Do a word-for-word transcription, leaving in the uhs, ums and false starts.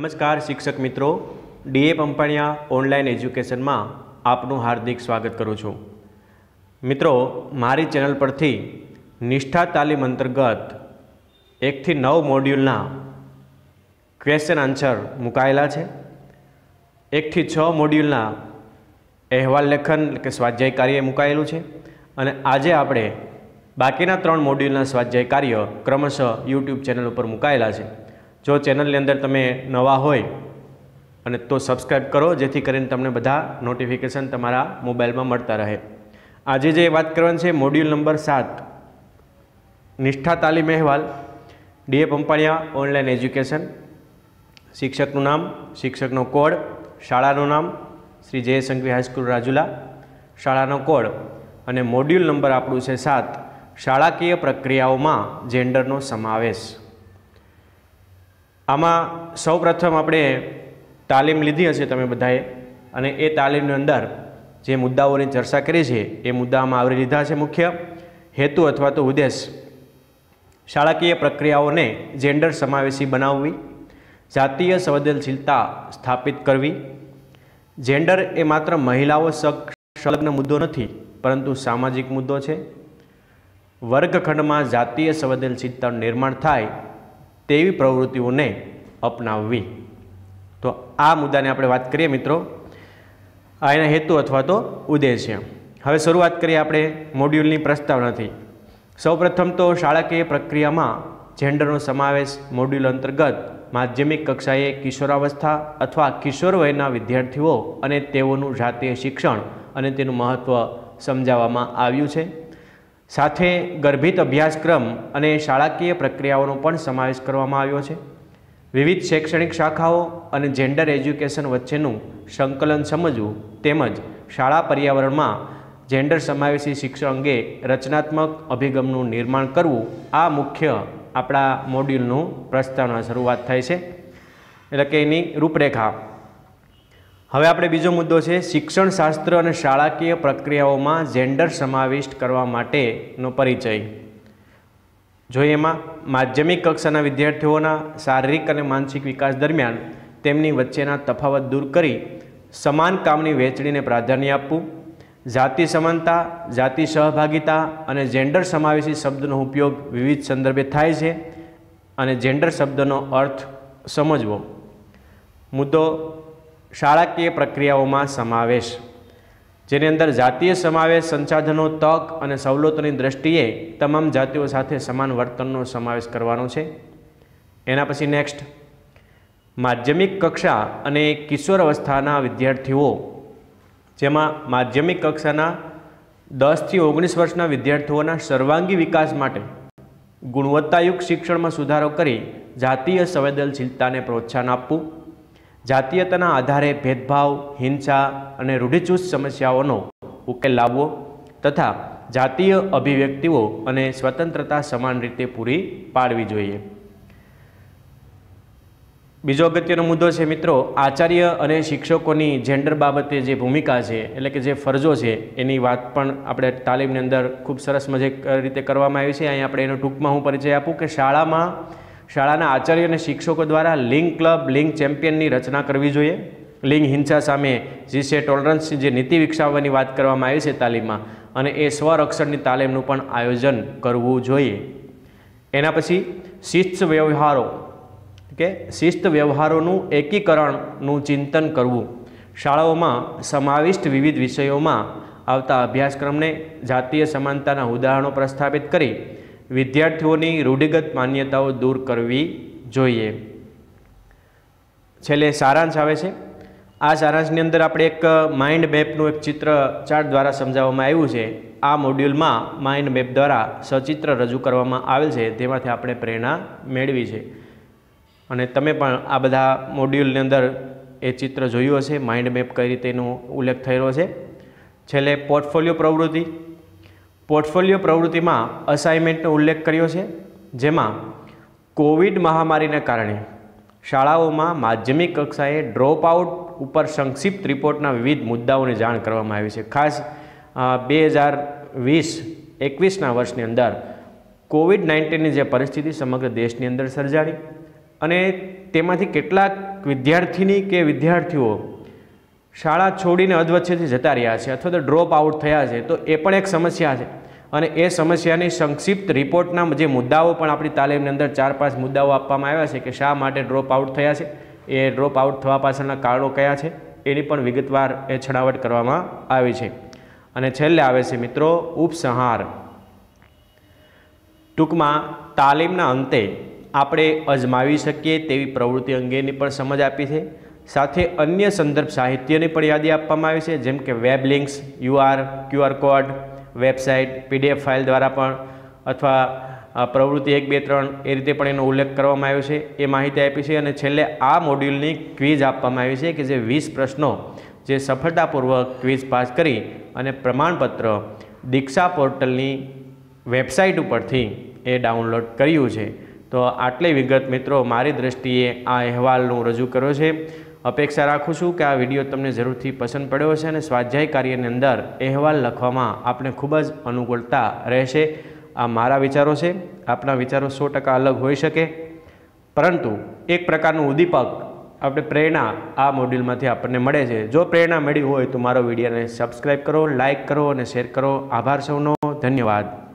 नमस्कार शिक्षक मित्रों, डीए पंपाणिया ऑनलाइन एज्युकेशन में आपનું हार्दिक स्वागत करूँ छूँ। मित्रों, मारी चेनल परथी निष्ठा तालीम अंतर्गत एक थी नौ मॉड्यूलना क्वेश्चन आंसर मुकायेला छे। एक थी छ मॉड्यूलना अहेवाल लेखन के स्वाध्याय कार्य मुकायेलुं छे अने आजे आपणे बाकीना त्रण मॉड्यूलना स्वाध्याय कार्य क्रमशः यूट्यूब चेनल पर मुकायेला छे। जो चेनल अंदर तमे नवा होय अने तो सब्सक्राइब करो, जेथी करीने तमने बधा नोटिफिकेशन तमारा मोबाइल में मळता रहे। आजे जे बात करवानी छे मॉड्यूल नंबर सात निष्ठा तालीम अहेवाल डीए पंपाणिया ऑनलाइन एज्युकेशन। शिक्षकનું नाम, शिक्षकનો कोड, शाळाનું नाम श्री जय संघवी हाईस्कूल રાજુલા, शाळाનો कोड અને मॉड्यूल नंबर આપણું છે सात શાળાકીય પ્રક્રિયાઓમાં જેન્ડરનો સમાવેશ। आमा सौ प्रथम આપણે तालीम लीधी हशे तमे बधाए अने ए तालीमनी अंदर जे मुद्दाओनी चर्चा करी छे ए मुद्दा आमां आवरी लीधा छे। मुख्य हेतु अथवा तो उद्देश्य शाळाकीय प्रक्रियाओने जेन्डर समावेशी बनाववी, जातीय संवेदनशीलता स्थापित करवी। जेन्डर ए मात्र महिलाओ संलग्न मुद्दो नथी, परंतु सामाजिक मुद्दो छे। वर्गखंडमां जातीय संवेदनशीलतानुं निर्माण थाय तेवी प्रवृत्तिओने अपनाववी। तो आ मुद्दाने आपणे वात करीए मित्रों, आ एना हेतु अथवा तो उद्देश्य। हवे शरूआत करीए आपणे मॉड्यूलनी प्रस्तावनाथी। सौप्रथम तो शाळाकीय प्रक्रियामां जेन्डरनो समावेश मॉड्यूल अंतर्गत माध्यमिक कक्षाए किशोरावस्था अथवा किशोर वयना विद्यार्थीओ अने तेओनुं जातीय शिक्षण अने तेनुं महत्व समजाववामां आव्युं छे। साथे गर्भित अभ्यासक्रम अने शाळाकीय प्रक्रियाओनो पण समावेश करवामां आव्यो छे। विविध शैक्षणिक शाखाओं और जेन्डर एज्युकेशन वच्चेनुं संकलन समझवुं तेमज शाळा पर्यावरण में जेन्डर समावेशी शिक्षण अंगे रचनात्मक अभिगमनुं निर्माण करवुं आ मुख्य आपणा मॉड्यूलनुं प्रस्तावना शरूआत थाय छे, एटले के एनी रूपरेखा। हवे आपणे बीजो मुद्दो छे शिक्षणशास्त्र अने शाळाकीय प्रक्रियाओमां जेन्डर समाविष्ट करवा माटेनो परिचय। जो एमां माध्यमिक कक्षाना विद्यार्थीओना शारीरिक और मानसिक विकास दरमियान तेमनी वच्चेना तफावत दूर करी समान कामनी वहेंचणीने प्राधान्य आपवुं, जाति समानता, जाति सहभागिता और जेन्डर समावेशी शब्दनो उपयोग विविध संदर्भे थाय छे अने जेन्डर शब्दनो अर्थ समजवो। मुद्दो शाळाकीय प्रक्रियाओमां समावेश, जेनी अंदर जातीय समावेश संसाधनों, तक और सवलतोनी दृष्टिए तमाम जातिओ साथे समान वर्तननो समावेश करवानो छे। एना पछी नेक्स्ट माध्यमिक कक्षा अने किशोर अवस्थाना विद्यार्थीओ, जेमां माध्यमिक कक्षाना दस थी ओगनीस वर्षना विद्यार्थीओना सर्वांगी विकास माटे गुणवत्तायुक्त शिक्षण में सुधारो करी जातीय संवेदनशीलताने प्रोत्साहन आपवुं, जातीयताना आधारे भेदभाव, हिंसा और रूढ़िचुस्त समस्याओं उकेल लाववो तथा जातीय अभिव्यक्तिओ और स्वतंत्रता समान रीते पूरी पाड़वी जोईए। बीजो अगत्यनो मुद्दो छे मित्रों आचार्य और शिक्षकोनी जेन्डर बाबते जे भूमिका है, एटले के जे फरजो है एनी वात पण आपणे तालीमनी अंदर खूब सरस मजे रीते करवामां आवी छे। अहीं आपणे एनो टूंकमां हुं परिचय आपूं के शाळामां शाळाना आचार्य और शिक्षकों द्वारा लिंग क्लब, लिंग चेम्पियननी रचना करवी जोईए। लिंग हिंसा सामे जीसे टॉलरन्स जे नीति विकसाववानी वात करवामां आवी छे तालीममां, अने ए स्वरक्षणनी तालीमनुं पण आयोजन करवुं जोईए। एना पछी शिस्त व्यवहारो के शिस्त व्यवहारोनुं एकीकरणनुं चिंतन करवुं, शाळाओमां समाविष्ट विविध विषयोमां आवता अभ्यासक्रमने जातीय समानताना उदाहरणों प्रस्थापित करी विद्यार्थीओनी रूढ़िगत मान्यताओं दूर करवी जोईए। छेल्ले सारांश आवे छे। आ सारांशनी अंदर आपणे एक माइंड मेपनुं एक चित्र चार्ट द्वारा समजाववामां आव्युं छे। आ मॉड्यूलमां माइंड मेप द्वारा सचित्र रजू करवामां आवेल छे, तेमांथी आपणे प्रेरणा मेळवी छे। अने तमे पण आ बधा मॉड्यूलनी अंदर ए चित्र जोयुं हशे, माइंड मेप कई रीते एनो उल्लेख थयेलो छे। छेल्ले पोर्टफोलियो प्रवृत्ति, पोर्टफोलियो प्रवृत्ति में असाइनमेंटनो उल्लेख कर्यो छे, जेमां कोविड महामारीने कारणे शाळाओं में माध्यमिक कक्षाए ड्रॉप आउट उपर संक्षिप्त रिपोर्टना विविध मुद्दाओनी जाण करवामां आवी छे। खास बे हज़ार वीस एकवीसना वर्षनी अंदर कोविड नाइन्टीन ની જે પરિસ્થિતિ સમગ્ર દેશની અંદર સર્જાણી અને તેમાંથી કેટલાક વિદ્યાર્થીની કે વિદ્યાર્થીઓ શાળા છોડીને અધવચ્ચેથી જતા રહ્યા છે અથવા તો ડ્રોપ આઉટ થયા છે, તો એ પણ એક સમસ્યા છે. અને એ સમસ્યાની સંક્ષિપ્ત રિપોર્ટના જે મુદ્દાઓ પણ આપણી તાલીમની અંદર ચાર પાંચ મુદ્દાઓ આપવામાં આવ્યા છે કે શા માટે ડ્રોપ આઉટ થયા છે, એ ડ્રોપ આઉટ થવા પાછળના કારણો કયા છે, એની પણ વિગતવાર એ છણાવટ કરવામાં આવી છે. અને છેલ્લે આવે છે મિત્રો ઉપસંહાર. ટૂંકમાં તાલીમના અંતે આપણે અજમાવી શકીએ તેવી પ્રવૃત્તિ અંગેની પણ સમજ આપી છે. સાથે અન્ય સંદર્ભ સાહિત્યની પણ યાદી આપવામાં આવી છે, જેમ કે web links, UR, QR code, website, PDF file દ્વારા પણ અથવા પ્રવૃત્તિ એક બે ત્રણ એ રીતે પણ એનો ઉલ્લેખ કરવામાં આવ્યો છે, એ માહિતી આપી છે. અને છેલ્લે આ મોડ્યુલની ક્વિઝ આપવામાં આવી છે કે જે વીસ પ્રશ્નો જે સફળતાપૂર્વક ક્વિઝ પાસ કરી અને પ્રમાણપત્ર દીક્ષા પોર્ટલની વેબસાઇટ ઉપરથી એ ડાઉનલોડ કર્યું છે. તો આટલી વિગત મિત્રો મારી દૃષ્ટિએ આ અહેવાલનું રજૂ કર્યો છે. અપેક્ષા રાખું છું કે આ વિડીયો તમને જરૂરથી પસંદ પડ્યો હશે અને સ્વાધ્યાય કાર્યની અંદર અહેવાલ લખવામાં આપણે ખૂબ જ અનુકૂળતા રહેશે. આ મારા વિચારો છે, આપણા વિચારો સો ટકા અલગ હોઈ શકે, પરંતુ એક પ્રકારનું ઉદ્દીપક આપણે પ્રેરણા આ મોડ્યુલમાંથી આપણને મળે છે. જો પ્રેરણા મળી હોય તો મારો વિડીયોને સબસ્ક્રાઈબ કરો, લાઇક કરો અને શેર કરો. આભાર સૌનો, ધન્યવાદ.